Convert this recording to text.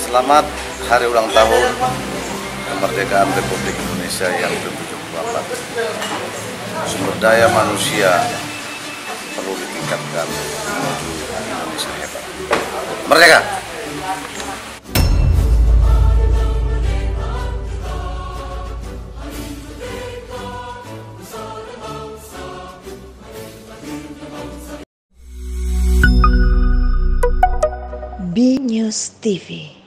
Selamat hari ulang tahun kemerdekaan Republik Indonesia yang ke-74. Sumber daya manusia perlu ditingkatkan menuju Indonesia hebat. Merdeka! B News TV.